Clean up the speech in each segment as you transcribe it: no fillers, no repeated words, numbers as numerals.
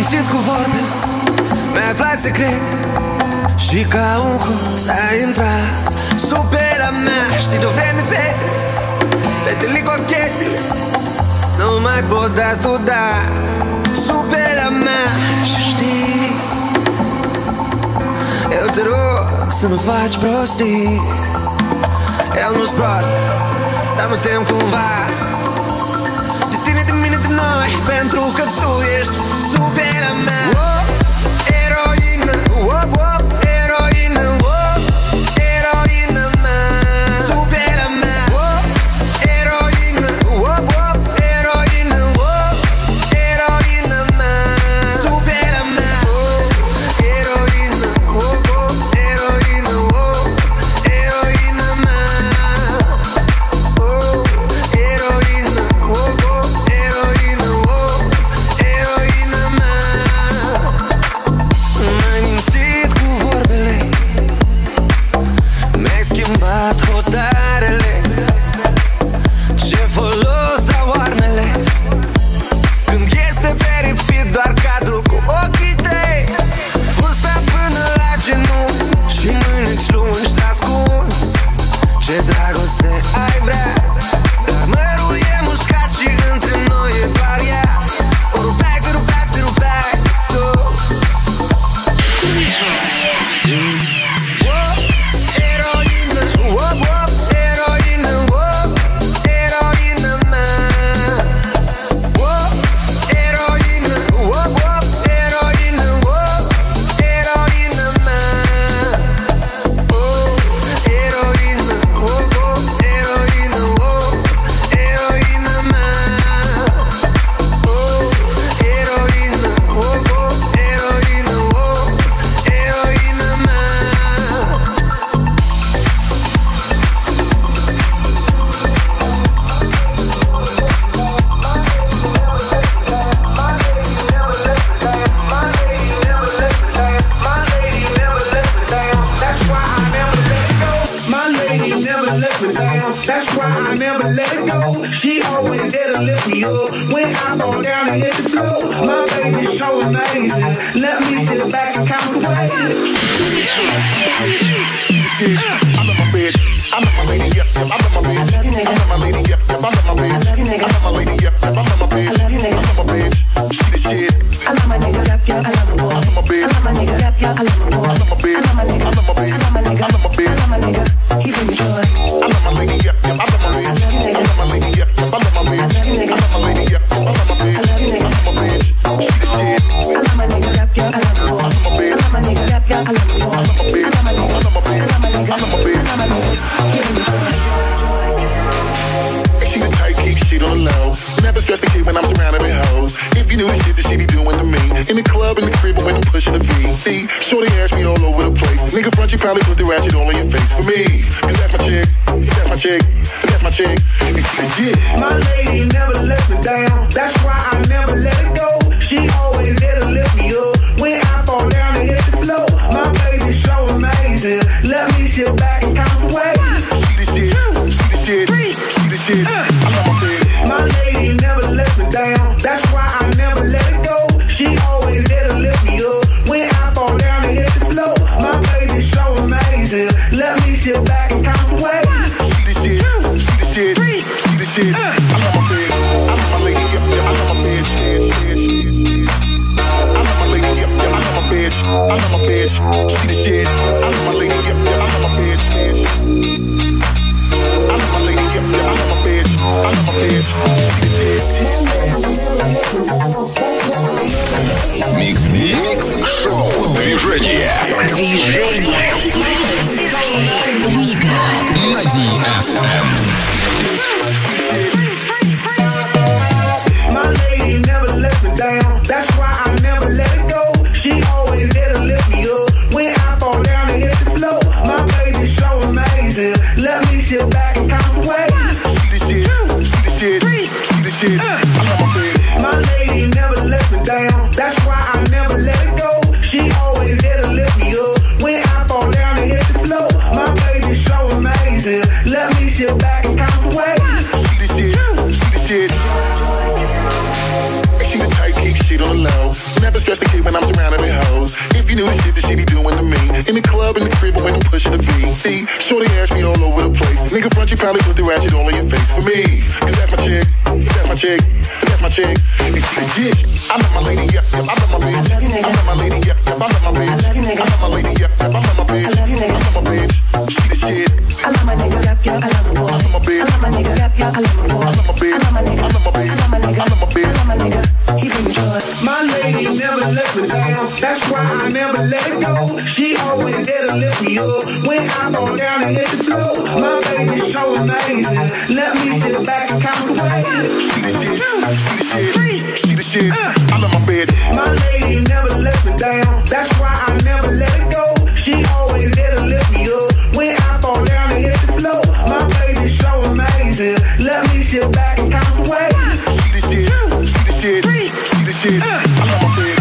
mințit cu vorbe, mi-ai aflat secret și ca un hoț ai intrat sub pielea mea. Știi de-o vreme fetele, fetele cochetele nu mai pot da tu da sub pielea mea. Și știi, eu te rog să nu faci prostii. Eu nu-s prost, dar mă tem cumva de tine, de mine, de noi, pentru că tu ești sub pielea mea. Oh, eroină, oh, oh, eroină, oh, eroină mea. Sub pielea mea. Oh, eroină, oh, oh, eroină, oh, eroină mea. Sub pielea mea. Oh, eroină, oh, oh, eroină, oh, eroină mea. Oh, eroină, oh, oh, eroină, oh, eroină mea. M-ai mințit cu vorbele, mi-ai schimbat hotarele. Ce folos au armele când este pe repeat doar cadru cu ochii tăi. Fusta până la genunchi și mâineci lungi s-ascund. Ce dragoste ai vrea, dar mărul e mușcat și între noi e doar ea. O rupeai, te rupeai, te rupeai tu. Oh, eroină, oh, oh, eroină, oh, eroină mea. Oh, eroină, oh, oh, eroină, oh, eroină mea. Oh, eroină, oh, oh, eroină, oh, eroină mea. Oh, eroină, oh, oh, eroină, oh, eroină mea. My lady never let me down. That's why I never let it go. She always there to lift me up when I fall down and hit the floor. My baby's so amazing. Let me sit back and count the ways. I love my bitch. I love my lady, yep, yep, I love my bitch. I love my lady, yep, yep, I love my bitch. I love my lady, yep, yep, I love my bitch. I love my bitch. She the shit. I love my nigga, yep, yep, I love the boy. I love my bitch. I love my nigga, yep, yep, I love the boy. I love my bitch. I love my nigga, I love my bitch. I love my nigga, I love my bitch. I love my nigga, he bring me joy. I love my lady, yep, yep, I love my bitch. I love my lady, yep, yep, I love my bitch. I love my lady, yep, yep, I love my bitch. I love my bitch. She the shit. I love my nigga, yep, yep, I love the boy. I love my bitch. I love my nigga, yep, yep, I love the boy. I love my bitch. I love my nigga, I love my bitch. I love my nigga, I love my bitch. I love my nigga, he bring me joy. And she the type, keep shit on the low. Never stress the kid when I'm surrounded with hoes. If you knew the shit that she be doing to me. In the club, in the crib, when I'm pushing the V. See, shorty ass me all over the place. Nigga front, you probably put the ratchet all on your face for me. Cause that's my chick, that's my chick, that's my chick. And she the shit. My lady never let me down. That's why I never let it go. She always there to lift me up when I fall down and hit the floor. My baby's so amazing. Let me sit back and count the ways. She the shit, she the shit, she the shit. I love my bitch. My lady never let me down. That's why I never let it go. She always there to lift me up when I fall down and hit the floor. My baby's so amazing. Let me sit back and count the ways. She the shit, she the shit, she the shit. I love my bitch. I love my lady, yep, yep, I love my bitch. I love my lady, yep, yep, I love my bitch. I love my bitch. She the shit. I love my lady, yep, yep, I love my bitch. I love my lady, yep, yep, I love my bitch. I love my bitch. She the shit. Микс-шоу «Движение». Движение. Сергей Лига. На DFM. My lady never let me down. That's why I never let it go. She always there to lift me up when I fall down and hit the floor. My baby's so amazing. Let me sit back and count the ways. She the shit, she the shit, she the shit. I love my bitch. My lady never let me down. That's why I never let it go. She always there to lift me up when I fall down and hit the floor. My baby's so amazing. Let me sit back and count the ways. She the shit, she the shit. And she the type, keep shit on the low. Never stress the See, shorty asked me all over the place. Nigga front, you probably put the ratchet all in your face. For me, cause that's my chick, that's my chick, that's my chick. And she's shit. I love my lady, yep, yep, I love my bitch. I love my lady, yep, yep, I love my bitch. I love my lady, yep, yep, I love my bitch. I love my bitch, she the shit. I love my nigga, yep, yep, I love the boy. I love my bitch. I love my nigga, yep, yep, I love the boy. I love my bitch. I love my nigga, I love my bitch. I love my nigga, I love my bitch. I love my nigga, he bring me joy. My lady never let me down. That's why I never let it go. She always there to lift me up when I go down and hit the floor. My baby's so amazing. Let me sit back and count the ways. She the shit, she the shit, she the shit. I love my bitch. My lady never let me down. That's why I never let it go. She always there to lift me up when I fall down and hit the floor. My baby's so amazing. Let me sit back and count the ways. She the shit, she the shit, she the shit. I love my bitch.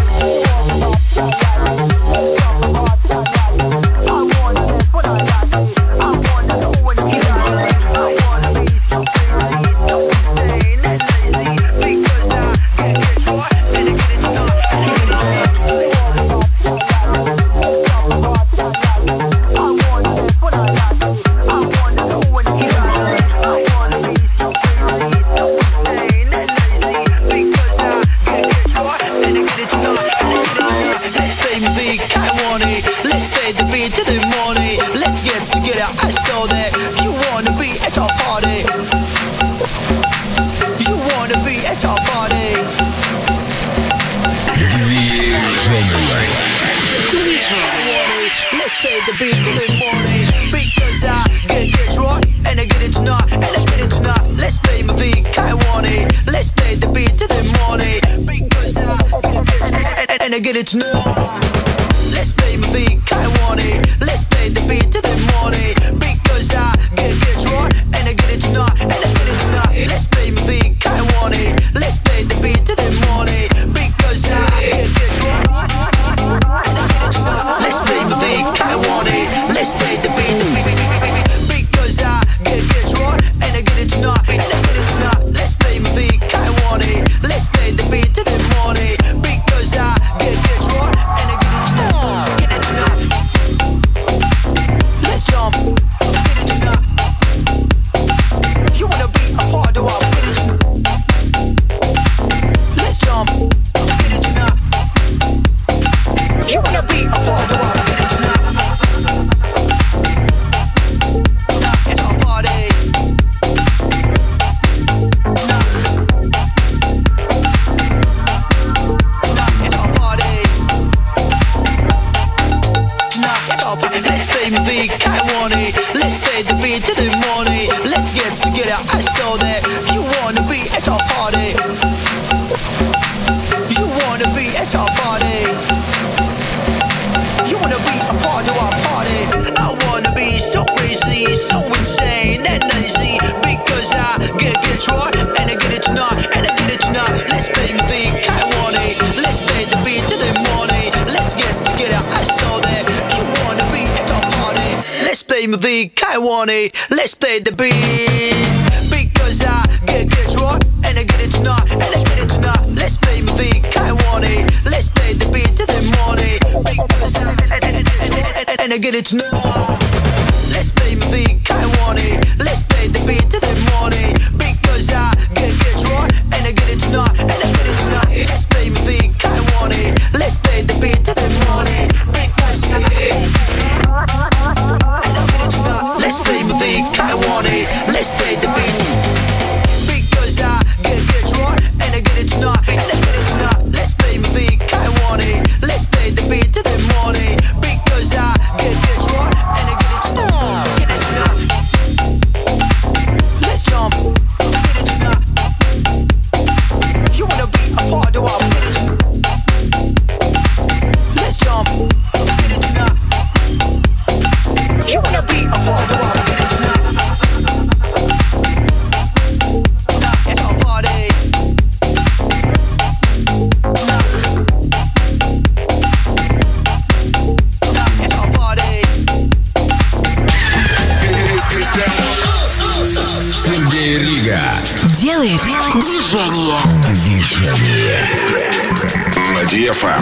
Get it tonight. Let's play my beat, I want it. Let's play the beat till the morning. Because I get right and I get it tonight, and I get it tonight. Let's play my beat, I want it. Let's play the beat till the morning. Because I get right and I get it tonight. Let's play my beat, I want it. Let's play the beat, because I get right and I get it tonight, and I get it tonight. Let's play my beat, I want it. Let's play the beat till the morning. Because I get right and I get it tonight. Get it tonight. Let's jump. Get it tonight. You wanna be a part of our get it tonight. Let's jump. Get it tonight. You wanna be a part of our get it tonight. Tonight it's our party. I want it. Let's play the beat till the morning. Let's get together. I saw that you wanna be at our party. You wanna be at our party. You wanna be a part of our party. I wanna be so crazy, so insane and lazy. Because I get right and I get it tonight, and I get it tonight. Let's play the beat. I want it. Let's play the beat till the morning. Let's get together. I saw that you wanna be at our party. Let's play my beat, I want it. Let's play the beat. Because I get right and I get it tonight, and I get it tonight. Let's play my beat, I want it. Let's play the beat till the morning. Because I and I get it tonight. Let's play my beat, I want it. Let's play the beat till the morning. Because I get right and I get it tonight, and I get it tonight. Let's play my beat, I want it. Let's play the beat till the morning. Because I let's play the beat, I want it. Let's play the beat. Because I get right and I get it tonight, and I get it tonight. Let's play the beat, I want it. Let's play the beat till the morning. Because I get right and I get it tonight. Get it tonight. Let's jump. Get it tonight. You wanna be a part of our get it tonight. Let's jump. Get it tonight. You wanna be a part of our get it tonight. Tonight it's our party. Tonight it's our party. Сергей Рига делает движение. Движение на Energy FM.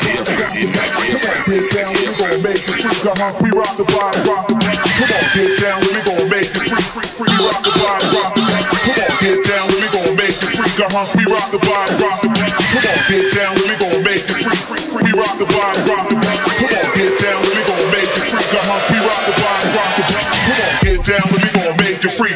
Get down, we gon' make you free. Come on, we rock the vibe, rock the beat. Come on, get down, we gon' make you free. We rock the vibe, rock the beat. Come on, get down, we gon' make you free. Come on, we rock the vibe, rock the beat. Come on, get down, we gon' make you free. We rock the vibe, rock the beat. Come on, get down, we gon' make you free. Come on, we rock the vibe, rock the beat. Come on, get down, we gon' make you free.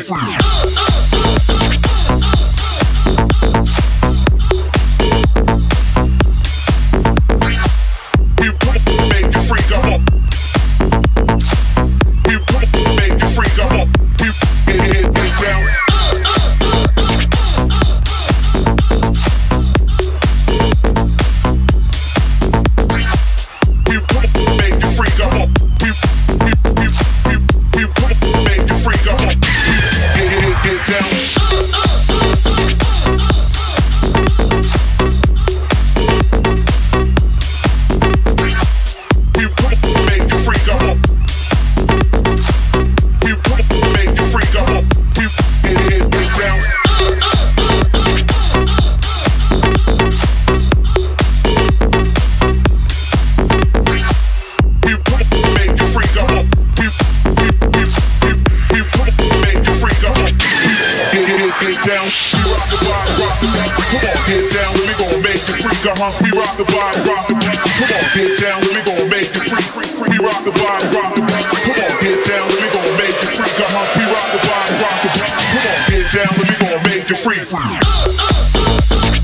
We rock the vibe, rock the beat. Come on, get down, we gon' make you free. We rock the vibe, rock the beat. Come on, get down, we gon' make you free. Come on, we rock the vibe, rock the beat. Come on, get down, we gon' make you free.